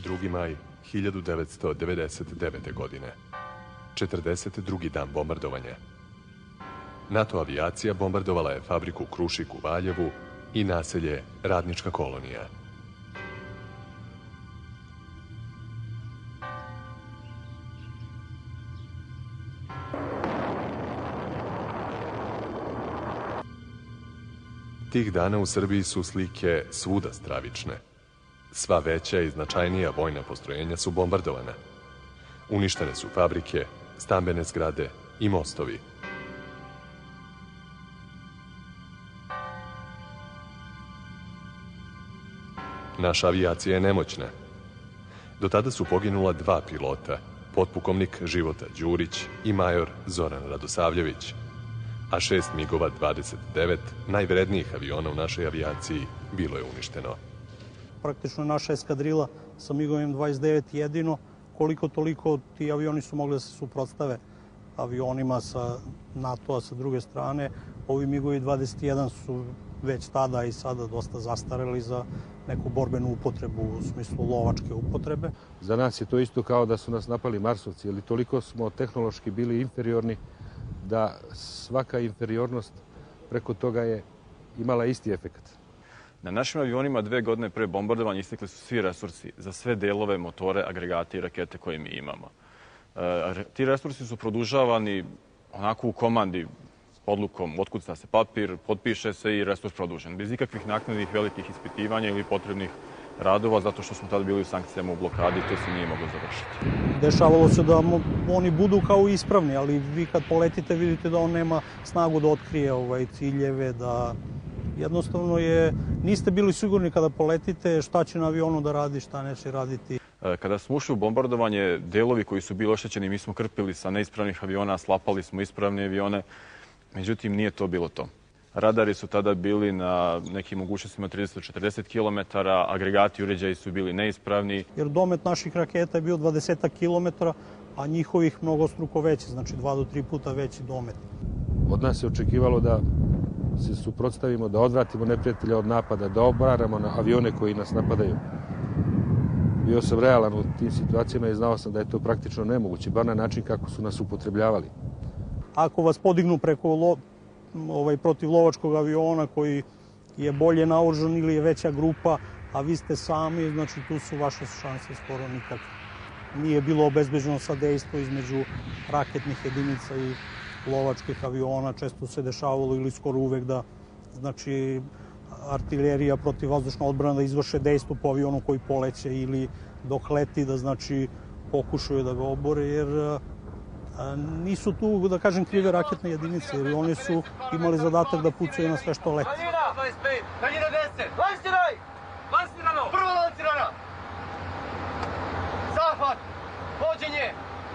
2. maj 1999. godine. 42. dan bombardovanja. NATO avijacija bombardovala je fabriku Krušik u Valjevu i naselje Radnička kolonija. Tih dana u Srbiji su slike svuda stravične. Sva veća i značajnija vojna postrojenja su bombardovana. Uništene su fabrike, stambene zgrade i mostovi. Naša avijacija je nemoćna. Do tada su poginula 2 pilota, potpukovnik Života Đurić i major Zoran Radosavljević, a 6 MiG-ova 29, najvrednijih aviona u našoj avijaciji, bilo je uništeno. Praktično naša eskadrila sa MiG-ovim 29 jedino, koliko toliko ti avioni su mogli da se suprotstave avionima sa NATO-a sa druge strane. Ovi MiG-ovi 21 su već tada i sada dosta zastareli za neku borbenu upotrebu, u smislu lovačke upotrebe. Za nas je to isto kao da su nas napali Marsovci, ali toliko smo tehnološki bili inferiorni da svaka inferiornost preko toga je imala isti efekat. Na našim avionima 2 godine pre bombardovanja istekli su svi resursi za sve delove, motore, agregate i rakete koje mi imamo. Ti resursi su produžavani onako u komandi, odlukom, otkuca se papir, potpiše se i resurs produžen. Bez ikakvih naknadnih velikih ispitivanja ili potrebnih radova, zato što smo tada bili u sankcijama u blokadi, to se nije moglo završiti. Dešavalo se da oni budu kao ispravni, ali vi kad poletite vidite da on nema snagu da otkrije ciljeve, da jednostavno niste bili sigurni kada poletite šta će na avionu da radi, šta neće raditi. Kada smo ušli u bombardovanje, delovi koji su bili oštećeni mi smo krpili sa neispravnih aviona, slapali smo ispravne avione, međutim nije to bilo to. Radari su tada bili na nekim mogućnostima 30-40 km, agregati i uređaji su bili neispravni. Jer domet naših raketa je bio 20 km, a njihovih mnogostruko veći, znači 2 do 3 puta veći domet. Od nas se očekivalo da se suprotstavimo, da odvratimo neprijatelja od napada, da obaramo na avione koji nas napadaju. Bio sam realan u tim situacijama i znao sam da je to praktično nemoguće, bar na način kako su nas upotrebljavali. Ako vas podignu protiv lovačkog aviona koji je bolje naoružan ili je veća grupa, a vi ste sami, znači tu su vaše šanse skoro nikakve. Nije bilo obezbeđeno sadejstvo između raketnih jedinica i lovačkih aviona. Često se dešavalo ili skoro uvek da artiljerija protivvazdušna odbrana da izvrše dejstvo po avionu koji poleće ili dok leti da pokušaju da ga obore, jer nisu tu, da kažem, krive raketne jedinice, jer oni su imali zadatak da pucaju na sve što leti. Daljina 10! Lansiraj! Lansirano! Prvo lansirana! Zahvat! Vođenje!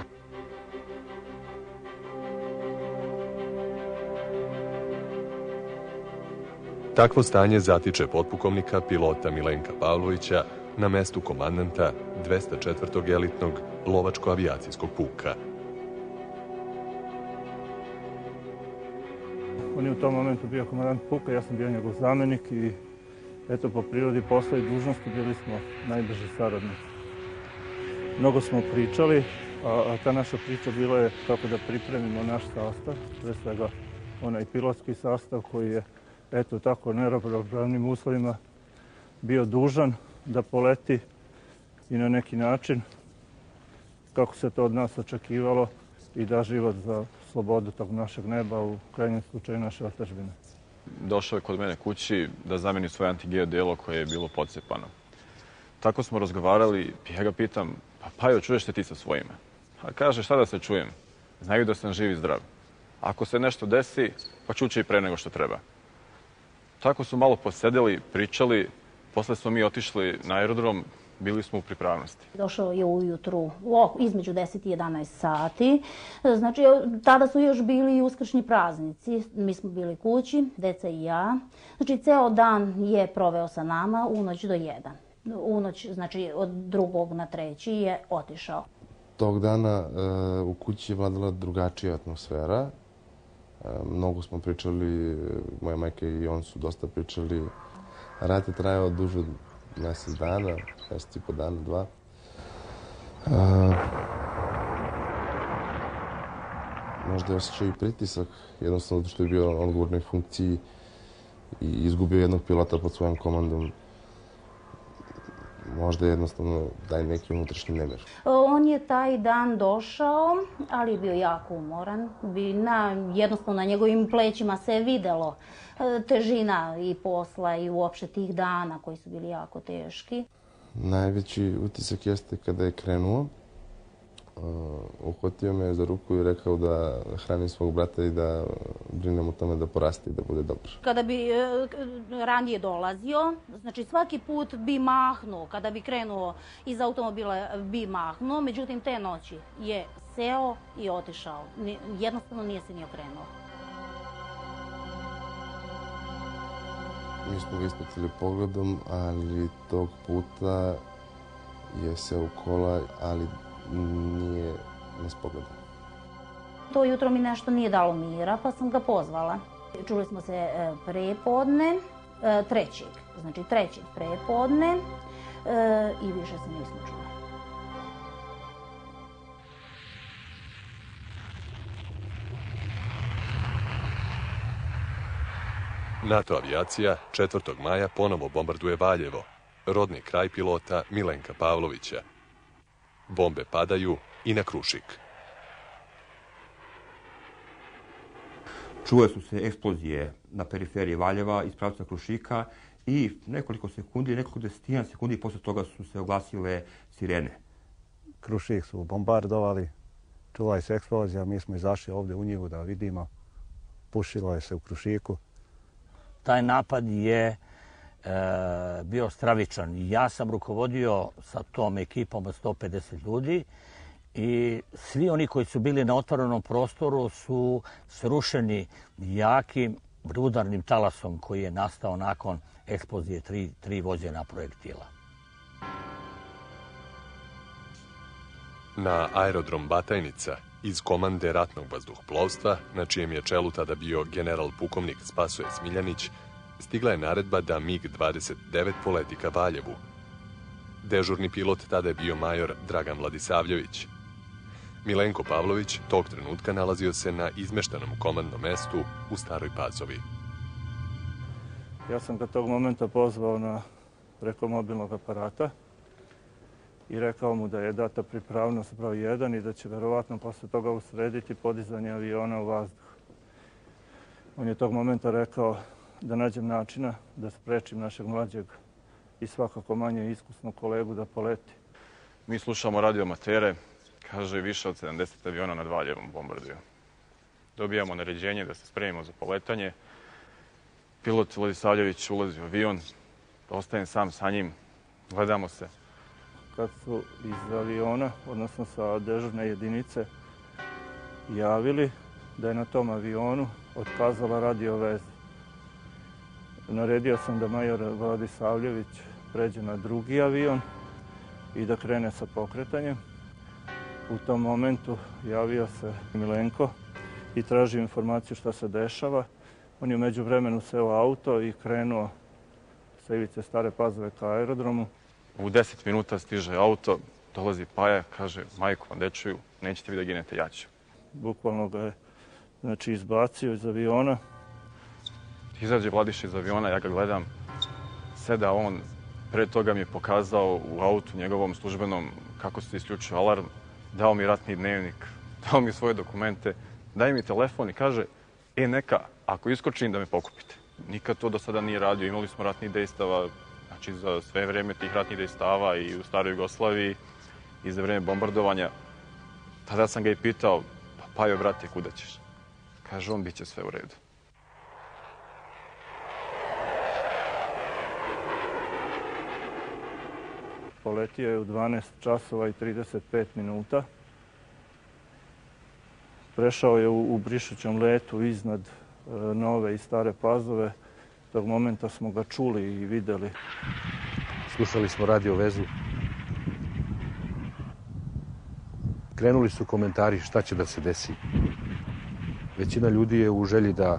Takvo stanje zatiče potpukovnika pilota Milenka Pavlovića na mestu komandanta 204. elitnog lovačko-avijacijskog puka. On je u tom momentu bio komandant puka, ja sam bio njegov zamenik i eto, po prirodi posla i dužnosti bili smo najbliži saradnici. Mnogo smo pričali, a ta naša priča bila je kako da pripremimo naš sastav, pre svega onaj pilotski sastav koji je eto tako neravnopravnim uslovima bio dužan da poleti i na neki način, kako se to od nas očekivalo, i da život za slobodu tog našeg neba, u krajnjem slučaju naše otadžbine. Došao je kod mene kući da zameni svoje antigeo delo koje je bilo pocepano. Tako smo razgovarali, ja ga pitam, pa Pajo, čuješ se ti sa svojima? A kaže, šta da se čujem? Znaju da sam živ i zdrav. Ako se nešto desi, pa čuće i pre nego što treba. Tako su malo posedeli, pričali, posle smo mi otišli na aerodrom, bili smo u pripravnosti. Došao je ujutru između 10 i 11 sati. Znači, tada su još bili i uskršnji praznici. Mi smo bili kući, deca i ja. Znači, ceo dan je proveo sa nama u noć do 1. U noć, znači, od 2. na 3. je otišao. Tog dana u kući je vladala drugačija atmosfera. Mnogo smo pričali, moja majka i on su dosta pričali. Rat je trajao duže od mjesec dana, mjesec i po dana, 2. Možda je osjećao i pritisak, jednostavno zato što je bio na odgovornoj funkciji i izgubio jednog pilota pod svojom komandom. Možda jednostavno daj neki unutrašnji nemir. On je taj dan došao, ali je bio jako umoran. Jednostavno na njegovim plećima se je videlo težina i posla i uopšte tih dana koji su bili jako teški. Najveći utisak jeste kada je krenuo. Uhvatio me za ruku i rekao da hranim svog brata i da brinem o tome da poraste i da bude dobar. Kada bi ranije dolazio, znači svaki put bi mahnuo, kada bi krenuo iz automobila bi mahnuo, međutim te noći je seo i otišao. Jednostavno nije se ni okrenuo. Mi smo ga ispratili pogledom, ali tog puta je seo u kola, ali nije nas pogledao. To jutro mi nešto nije dalo mira, pa sam ga pozvala. Čuli smo se prepodne, trećeg prepodne i više se nismo čuli. NATO avijacija 4. maja ponovo bombarduje Valjevo, rodni kraj pilota Milenka Pavlovića. Bombe padaju i na Krušik. Čule su se eksplozije na periferiji Valjeva iz pravca Krušika i nekoliko desetina sekundi posle toga su se oglasile sirene. Krušik su bombardovali, čula je se eksplozija, mi smo izašli ovdje u njivu da vidimo, pušilo je se u Krušiku. Taj napad je bio stravičan. Ja sam rukovodio sa tom ekipom od 150 ljudi i svi oni koji su bili na otvorenom prostoru su srušeni jakim udarnim talasom koji je nastao nakon eksplozije tri vođena projektila. Na aerodrom Batajnica iz komande ratnog vazduhoplovstva, na čijem je čelu tada bio general pukovnik Spasoje Smiljanić, stigla je naredba da MiG-29 poleti ka Valjevu. Dežurni pilot tada je bio major Dragan Vladisavljević. Milenko Pavlović tog trenutka nalazio se na izmeštenom komandnom mestu u Staroj Pazovi. Ja sam ga tog momenta pozvao preko mobilnog aparata i rekao mu da je data pripravnost broj 1 i da će verovatno posle toga usrediti podizanje aviona u vazduh. On je tog momenta rekao da nađem načina da sprečim našeg mlađeg i svakako manje iskusnog kolegu da poleti. Mi slušamo radioamatere, kaže više od 70 aviona nad Valjevom bombarduju. Dobijamo naređenje da se spremimo za poletanje. Pilot Vladisavljević ulazi u avion, ostajem sam sa njim, gledamo se. Kad su iz aviona, odnosno sa dežurne jedinice, javili da je na tom avionu otkazala radio vezu. Naredio sam da major Vladisavljević pređe na drugi avion i da krene sa pokretanjem. U tom momentu javio se Milenko i tražio informaciju šta se dešava. On je u međuvremenu seo auto i krenuo sa ivice Stare Pazove ka aerodromu. U 10 minuta stiže auto, dolazi Paja, kaže, majko, vam dečuju, nećete vi da ginete, ja ću. Bukvalno ga je izbacio iz aviona. Izađe Vladiša iz aviona, ja ga gledam, seda on, pre toga mi je pokazao u autu njegovom službenom kako se isključio alarm, dao mi ratni dnevnik, dao mi svoje dokumente, daje mi telefon i kaže, neka, ako iskočim da me pokupite. Nikad to do sada nije radio, imali smo ratnih dejstava, znači za sve vreme tih ratnih dejstava i u staroj Jugoslaviji i za vreme bombardovanja. Tada sam ga i pitao, pa Pajo, brate, kuda ćeš? Kaže on, bit će sve u redu. Poletio je u 12 časova i 35 minuta. Prešao je u brišućem letu iznad Nove i Stare Pazove. Tog momenta smo ga čuli i videli. Slušali smo radio vezu. Krenuli su komentari šta će da se desi. Većina ljudi je u želji da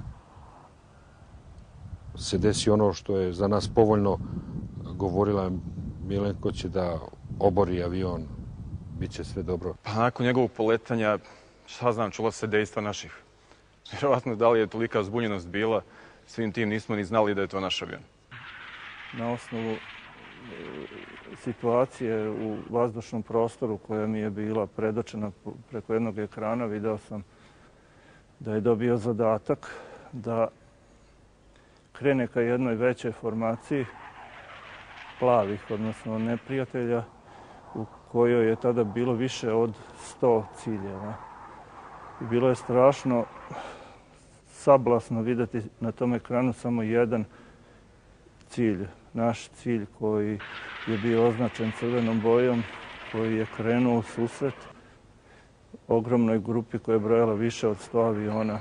se desi ono što je za nas povoljno. Govorila Milenko će da obori avion bit će sve dobro. Pa nakon njegovog poletanja, šta znam, čula se dejstva naših. Vjerovatno da li je tolika zbunjenost bila, svim tim nismo ni znali da je to naš avion. Na osnovu situacije u vazdušnom prostoru koja mi je bila predočena preko jednog ekrana, video sam da je dobio zadatak da krene ka jednoj većoj formaciji plavih, odnosno neprijatelja, u kojoj je tada bilo više od 100 ciljeva. I bilo je strašno sablasno vidjeti na tom ekranu samo jedan cilj, naš cilj koji je bio označen crvenom bojom, koji je krenuo u susret ogromnoj grupi koja je brojala više od 100 aviona.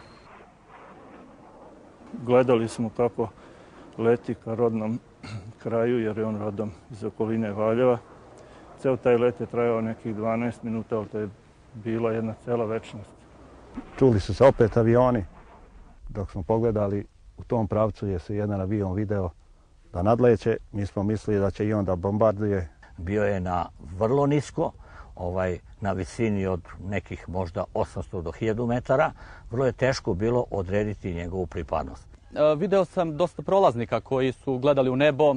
Gledali smo kako leti ka rodnom kraju, jer je on rodom iz okoline Valjeva. Ceo taj let je trajao nekih 12 minuta, ali to je bila jedna cela večnost. Čuli su se opet avioni. Dok smo pogledali, u tom pravcu je se jedan avion video da nadleće. Mi smo mislili da će i on da bombarduje. Bio je na vrlo nisko, na visini od nekih možda 800 do 1000 metara. Vrlo je teško bilo odrediti njegovu pripadnost. Video sam dosta prolaznika koji su gledali u nebo.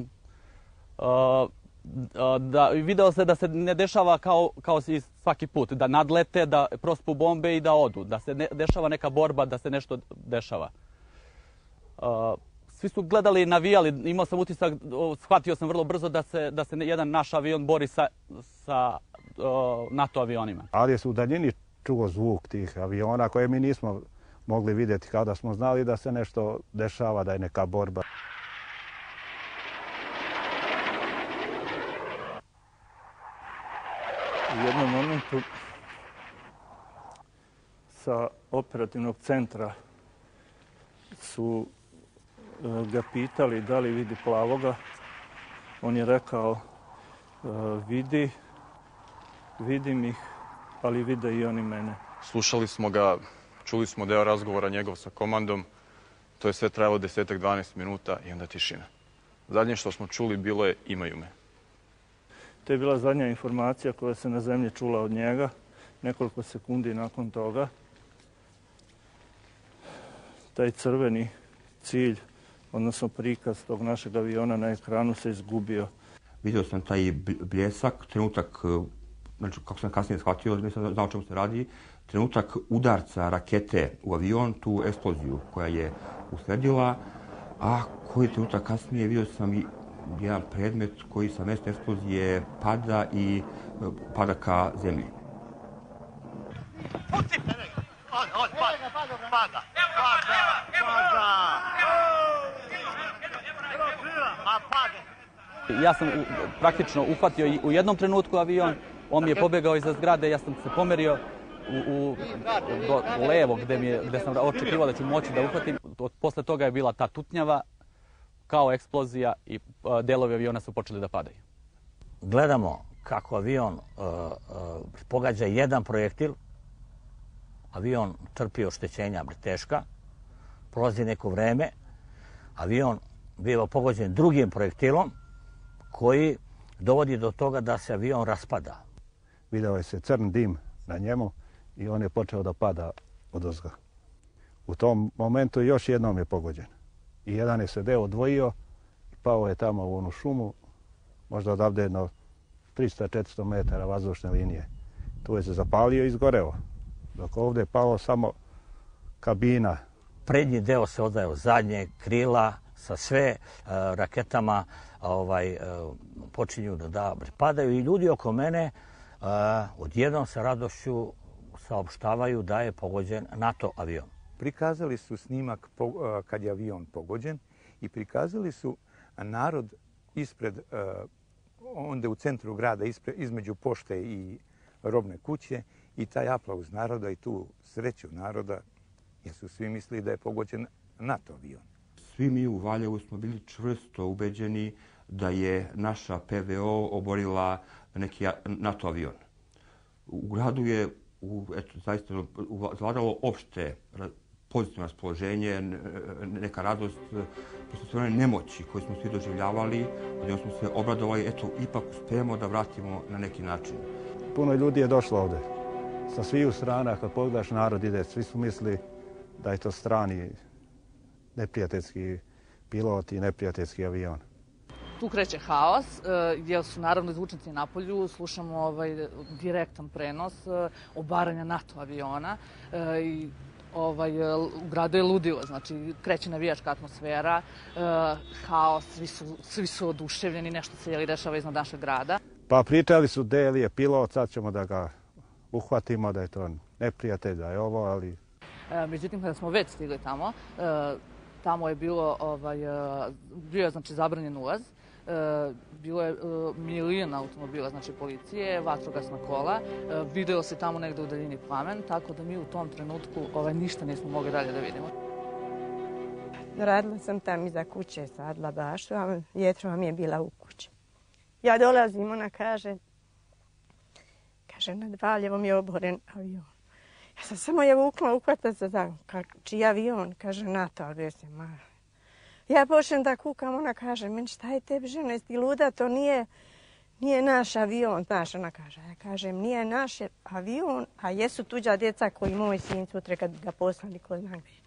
Video se da se ne dešava kao i svaki put, da nadlete, da prospu bombe i da odu, da se ne dešava neka borba, da se nešto dešava. Svi su gledali i navijali, imao sam utisak, shvatio sam vrlo brzo da se jedan naš avion bori sa NATO avionima. Ali je se u daljini čuo zvuk tih aviona koje mi nismo mogli vidjeti kada smo znali da se nešto dešava, da je neka borba. U jednom momentu sa operativnog centra su ga pitali da li vidi plavoga. On je rekao, vidim ih, ali vide i oni mene. Slušali smo ga, čuli smo deo razgovora njegov sa komandom. To je sve trajalo 10-12 minuta i onda tišina. Zadnje što smo čuli bilo je imaju me. To je bila zadnja informacija koja se na zemlji čula od njega. Nekoliko sekundi nakon toga taj crveni cilj, odnosno prikaz tog našeg aviona na ekranu se izgubio. Vidio sam taj bljesak, trenutak, znači kako sam kasnije shvatio, nisam znao o čemu se radi, trenutak udarca rakete u avion, tu eksploziju koja je usledila, a koji trenutak kasnije vidio sam i jedan predmet koji sa mjesta eksplozije pada i pada ka zemlji. Puci! On, pada! Ja sam praktično uhvatio u jednom trenutku avion, on mi je pobjegao iza zgrade, ja sam se pomerio do levo gdje sam očekivao da ću moći da uhvatim. Posle toga je bila ta tutnjava, kao eksplozija i delovi aviona su počeli da padaju. Gledamo kako avion pogađa jedan projektil, avion trpi oštećenja teška, prolazi neko vreme, avion biva pogođen drugim projektilom koji dovodi do toga da se avion raspada. Video je se crn dim na njemu i on je počeo da pada odozgo. U tom momentu još jednom je pogođen. I jedan je se deo odvojio i pao je tamo u onu šumu, možda odavde jedno 300-400 metara vazdušne linije. Tu je se zapalio i izgoreo. Dok ovdje je palo samo kabina. Prednji deo se odvajao zadnje, krila, sa sve raketama počinju da padaju i ljudi oko mene odjednom sa radošću saopštavaju da je pogođen NATO avion. Prikazali su snimak kad je avion pogođen i prikazali su narod ispred, onda u centru grada, između pošte i robne kuće i taj aplauz naroda i tu sreću naroda, jer su svi mislili da je pogođen NATO avion. Svi mi u Valjevu smo bili čvrsto ubeđeni da je naša PVO oborila neki NATO avion. U gradu je zaista zavladalo opšte pozitivno raspoloženje, neka radost, posle sve one nemoći koje smo svi doživljavali, gdje smo se obradovali, eto, ipak uspijemo da vratimo na neki način. puno ljudi je došlo ovde. Sa sviju strana, kad pogledaš, narod ide, svi su mislili da je to strani neprijateljski pilot i neprijateljski avion. Tu kreće haos, jer su naravno zvučnici na polju, slušamo direktan prenos obaranja NATO aviona i u gradu je ludilo, znači kreće navijačka atmosfera, haos, svi su oduševljeni, nešto se dešava iznad našeg grada. Pa pričali su gde je pilot, sad ćemo da ga uhvatimo, da je to neprijatelj, da je ovo, ali... Međutim, kada smo već stigli tamo, tamo je bio je znači zabranjen ulaz, bilo je milion automobila, znači policije, vatrogasna kola, video se tamo negde u daljini plamen, tako da mi u tom trenutku ništa nismo mogli dalje da vidimo. Radila sam tam iza kuće, sadila baštu, a jetrova mi je bila u kući. Ja dolazim, ona kaže, nad Valjevom je oboren avion. Ja sam samo je vukla, uhvata se za čiji avion, kaže NATO avion. Ja počnem da kukam, ona kaže, meni šta je tebi žena, jesi ti luda, to nije naš avion, znaš, ona kaže. Ja kažem, nije naš avion, a jesu tuđa djeca koji moj sin sutra kad ga poslali ko zna gdje.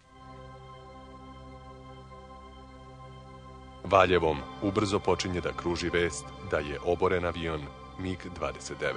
Valjevom ubrzo počinje da kruži vest da je oboren avion MiG-29.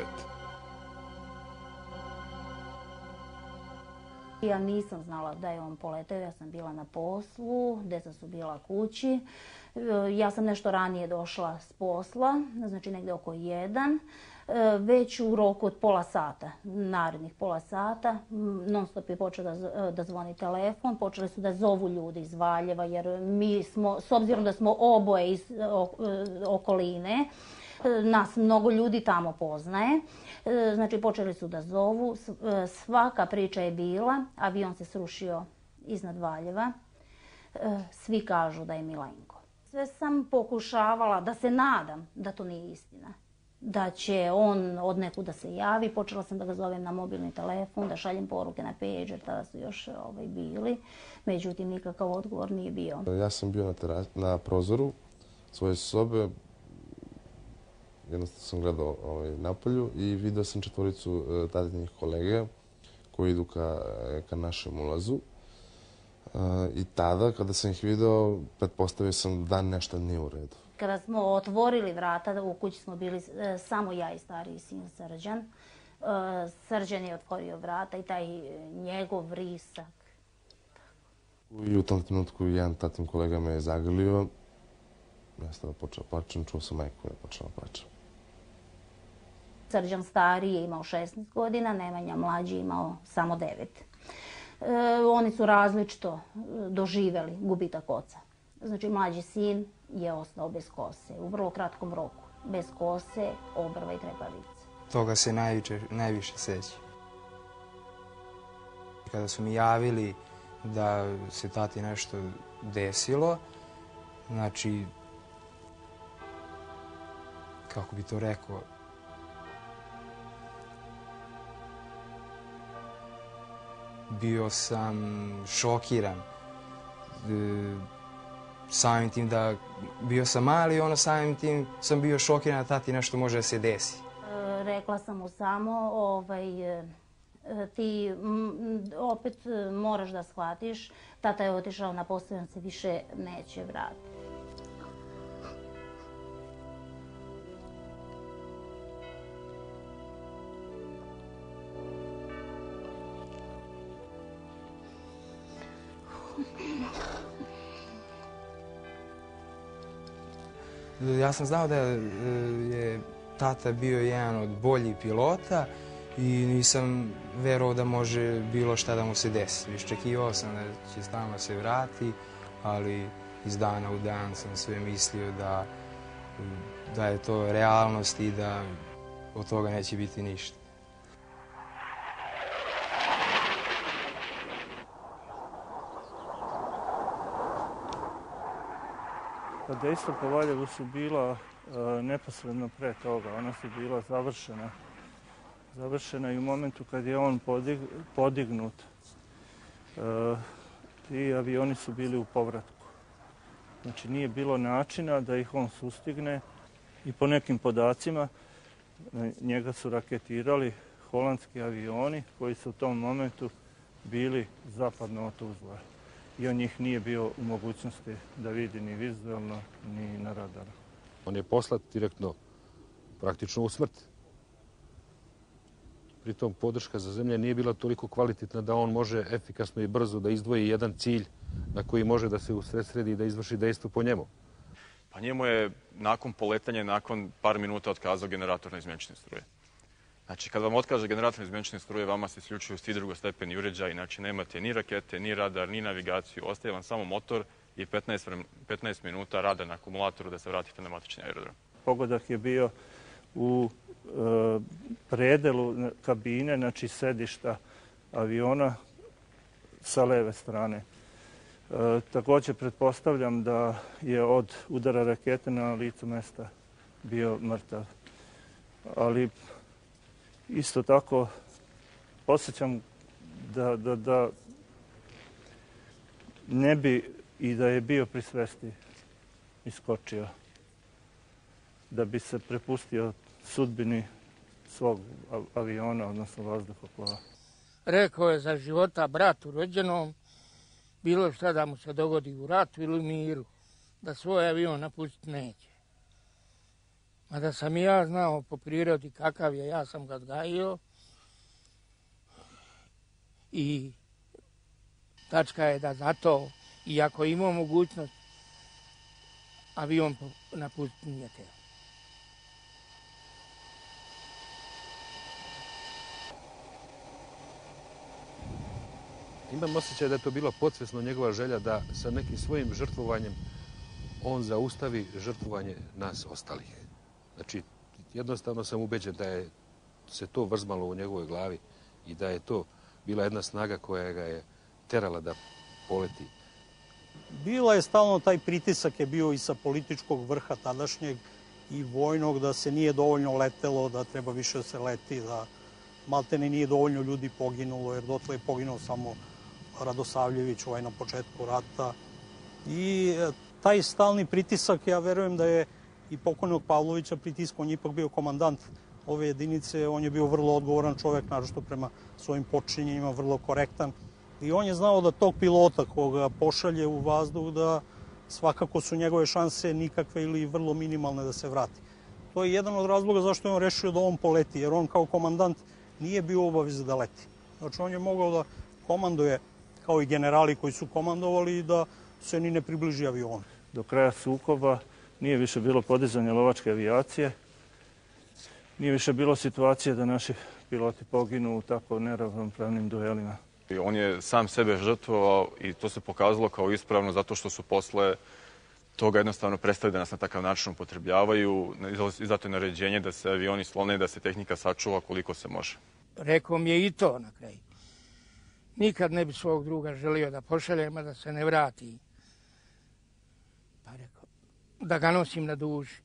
Ja nisam znala da je on poleteo, ja sam bila na poslu, djeca su bila kući. Ja sam nešto ranije došla s posla, znači negdje oko 1. Već u roku od pola sata, narednih pola sata, non stop je počeo da zvoni telefon, počeli su da zovu ljudi iz Valjeva, jer mi smo, s obzirom da smo oboje iz okoline, nas mnogo ljudi tamo poznaje. Znači, počeli su da zovu. Svaka priča je bila. Avion se srušio iznad Valjeva. Svi kažu da je Milenko. Sve sam pokušavala da se nadam da to nije istina. Da će on od nekud da se javi. Počela sam da ga zovem na mobilni telefon, da šaljem poruke na pager, tada su još bili. Međutim, nikakav odgovor nije bio. Ja sam bio na prozoru svoje sobe. Jednostavno sam gledao napolju i vidio sam 4 tadinih kolega koji idu ka našem ulazu. I tada, kada sam ih video, pretpostavio sam da nešto nije u redu. Kada smo otvorili vrata, u kući smo bili samo ja i stariji sin Srđan. Srđan je otvorio vrata i taj njegov vrisak. I u tom trenutku jedan tatin kolega me je zagrlio. Ja sam tada počeo plačem, čuo sam majku koja je počela plačem. Srđan stariji je imao 16 godina, Nemanja mlađi imao samo 9. Oni su različito doživjeli gubitak oca. Znači, mlađi sin je ostao bez kose, u vrlo kratkom roku. Bez kose, obrva i trepavice. Toga se najviše seća. Kada su mi javili da se tati nešto desilo, znači, kako bi to rekao, bio sam šokiran. Samim tim da bio sam mali, samim tim sam bio šokiran da tati nešto može da se desi. Rekla sam mu samo, ti opet moraš da shvatiš, tata je otišao na posao, on se više neće vratiti. Ja sam znao da je tata bio jedan od boljih pilota i nisam verovao da može bilo šta da mu se desi. Iščekivao sam da će stalno se vrati, ali iz dana u dan sam sve mislio da je to realnost i da od toga neće biti ništa. Dejstva po Valjevu su bila neposredno pre toga. Ona su bila završena i u momentu kad je on podignut. Ti avioni su bili u povratku. Znači, nije bilo načina da ih on sustigne i po nekim podacima Njega su raketirali holandski avioni koji su u tom momentu bili zapadno od Tuzle. I on njih nije bio u mogućnosti da vidi ni vizualno, ni na radaru. On je poslat direktno, praktično u smrt. Pritom podrška za zemlje nije bila toliko kvalitetna da on može efikasno i brzo da izdvoji jedan cilj na koji može da se usredsredi i da izvrši dejstvo po njemu. Pa njemu je nakon poletanja, nakon par minuta otkazao generator na izmjenčine struje. Znači, kad vam otkaže generator na izmjenčine struje, vama se isključuju svi drugostepeni uređaji, znači nemate ni rakete, ni radar, ni navigaciju, ostaje vam samo motor i 15 minuta rada na akumulatoru da se vratite na matični aerodrom. Pogodak je bio u predelu kabine, znači sedišta aviona sa leve strane. Također pretpostavljam da je od udara rakete na licu mesta bio mrtav. Ali isto tako posjećam da ne bi i da je bio pri svesti iskočio, da bi se prepustio sudbini svog aviona, odnosno vazduhoplova. Rekao je za života bratu rođenom, bilo šta da mu se dogodi u ratu ili u miru, da svoj avion napustiti neće. Mada sam i ja znao po prirodi kakav je, ja sam ga odgajio i tačka je da zato, iako imao mogućnost, avion napustiti nije teo. Imam osjećaj da je to bila podsvjesno njegova želja da sa nekim svojim žrtvovanjem on zaustavi žrtvovanje nas ostalih. Znači, jednostavno sam ubeđen da je se to vrzmalo u njegovoj glavi i da je to bila jedna snaga koja ga je terala da poleti. Bila je stalno, taj pritisak je bio i sa političkog vrha tadašnjeg i vojnog, da se nije dovoljno letelo, da treba više da se leti, da maltene nije dovoljno ljudi poginulo, jer dotle je poginuo samo Radosavljević na početku rata. I taj stalni pritisak, ja verujem da je i pokojnog Pavlovića pritiskao, on je ipak bio komandant ove jedinice, on je bio vrlo odgovoran čovjek, naročito prema svojim počinjenjima, vrlo korektan. I on je znao da tog pilota koga pošalje u vazduh, da svakako su njegove šanse nikakve ili vrlo minimalne da se vrati. To je jedan od razloga zašto je on rešio da on poleti, jer on kao komandant nije bio u obavezi da leti. Znači on je mogao da komanduje kao i generali koji su komandovali i da se ni ne približi avionu. Do kraja sukoba nije više bilo podizanja lovačke avijacije, nije više bilo situacije da naši piloti poginu u tako neravnopravnim duelima. On je sam sebe žrtvovao i to se pokazalo kao ispravno zato što su posle toga jednostavno prestali da nas na takav način upotrebljavaju. Zato je naređenje da se avioni slone, da se tehnika sačuva koliko se može. Rekao mi je i to na kraju. Nikad ne bi svog druga želio da pošaljem, a da se ne vrati. Pa rekao, da ga nosim na duši.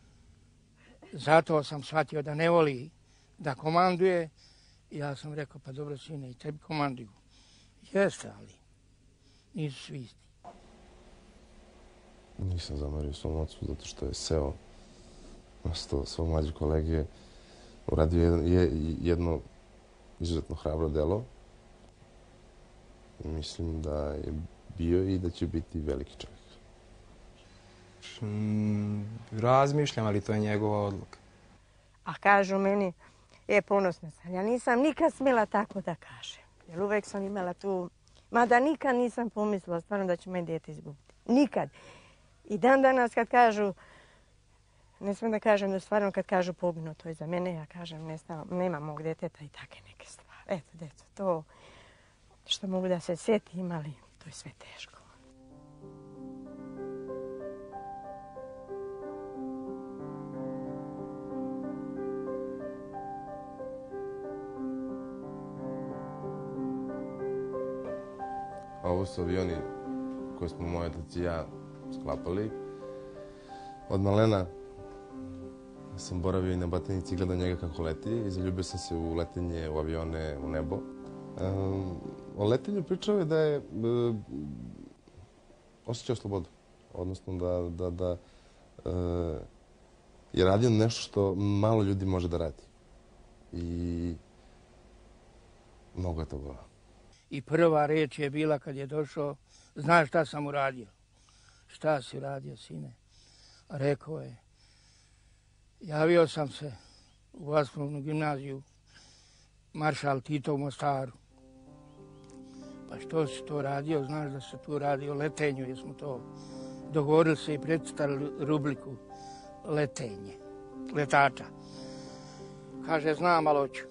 Zato sam shvatio da ne voli da komanduje. Ja sam rekao, pa dobro sine, i tebi komanduju. Jeste, ali nisu svi isti. Nisam zamerio svom ocu zato što je seo na sto svog mlađe kolege. Uradio jedno izuzetno hrabro delo. Mislim da je bio i da će biti veliki čovjek. Razmišljam, ali to je njegova odluka. A kažu meni, ponosna sam. Ja nisam nikad smjela tako da kažem. Jer uvek sam imala tu... Mada nikad nisam pomislila stvarno da će me dijete izgubiti. Nikad. I dan danas kad kažu... Ne smijem da kažem da stvarno kad kažu poginuto je za mene, ja kažem nema mog djeteta i take neke stvari. Eto, djeco, to što mogu da se sjetim, ali to je sve teško. Ovo su avioni koje smo moj otac i ja sklapali. Od malena sam boravio i na Batajnici i gledao njega kako leti i zaljubio sam se u letenje, u avione, u nebo. O letenju pričao je da je osjećao slobodu, odnosno da je radio nešto što malo ljudi može da radi. I mnogo je to bilo. I prva reč je bila kad je došao, znaš šta sam uradio? Šta si uradio, sine? Rekao je, javio sam se u Vaskovnu gimnaziju Maršal Tito u Mostaru. Pa što si to radio? Znaš da se tu radi o letenju, jer smo to dogovorili se i predstavili rubriku letenje, letača. Kaže, znam, ali hoću.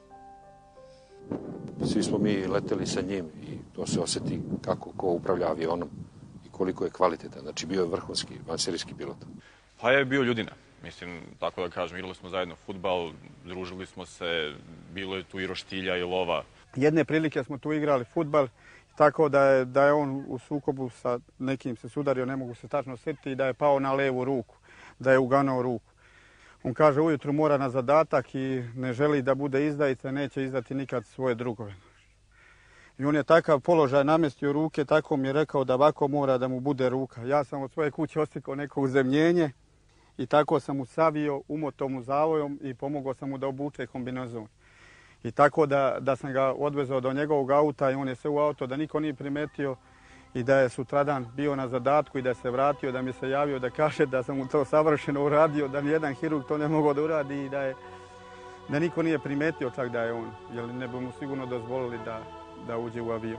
Svi smo mi leteli sa njim i to se osjeti kako ko upravlja avionom i koliko je kvalitetan. Znači bio je vrhunski vanserijski pilot. Pa je bio ljudina. Mislim, tako da kažem, igrali smo zajedno fudbal, družili smo se, bilo je tu i roštilja i lova. Jedne prilike smo tu igrali fudbal, tako da je on u sukobu sa nekim se sudario, ne mogu se tačno sjetiti, i da je pao na levu ruku, da je uganao ruku. On kaže, ujutru mora na zadatak i ne želi da bude izdajica, neće izdati nikad svoje drugove. I on je takav položaj namjestio ruke, tako mi je rekao da ovako mora da mu bude ruka. Ja sam od svoje kuće ostikao neko uzemljenje i tako sam mu savio, umotao mu zavojom i pomogao sam mu da obuče kombinezon. I tako da sam ga odvezao do njegovog auta i on je se u auto da niko nije primetio i da je sutradan bio na zadatku i da se vratio, da mi se javio da kaže da sam mu to savršeno uradio, da nijedan hirurg to ne mogao da uradi i da niko nije primetio čak da je on, jer ne bi mu sigurno dozvolili da uđe u avion.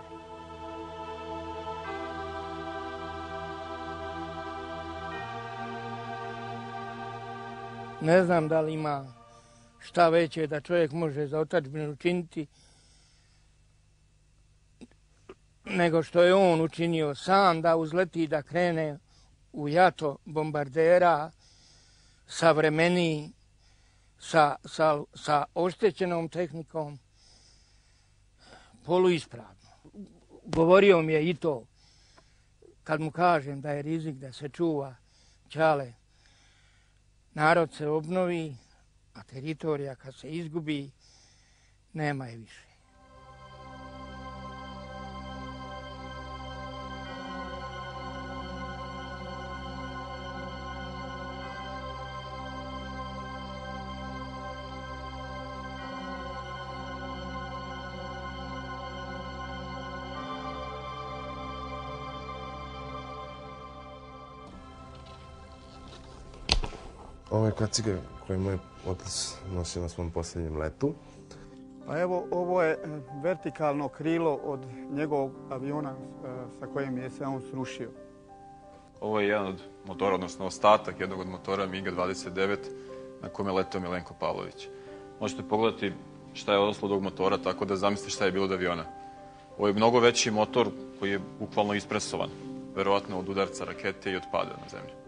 Ne znam da li ima šta veće da čovjek može za otadžbinu učiniti nego što je on učinio sam, da uzleti i da krene u jato bombardera savremeniji sa oštećenom tehnikom, poluispravno. Govorio mi je i to, kad mu kažem da je rizik da se čuva, Ćale, narod se obnovi, a teritorija kad se izgubi, nema je više. Ovo je kacige koje moj otac nosio na svom posljednjem letu. Pa evo, ovo je vertikalno krilo od njegovog aviona sa kojim je se on srušio. Ovo je jedan od motora, odnosno ostatak jednog od motora MiG-29 na kome je letao Milenko Pavlović. Možete pogledati šta je odnoslo od ovog motora, tako da zamislite šta je bilo od aviona. Ovo je mnogo veći motor koji je bukvalno ispresovan, verovatno od udarca rakete i od pada na zemlju.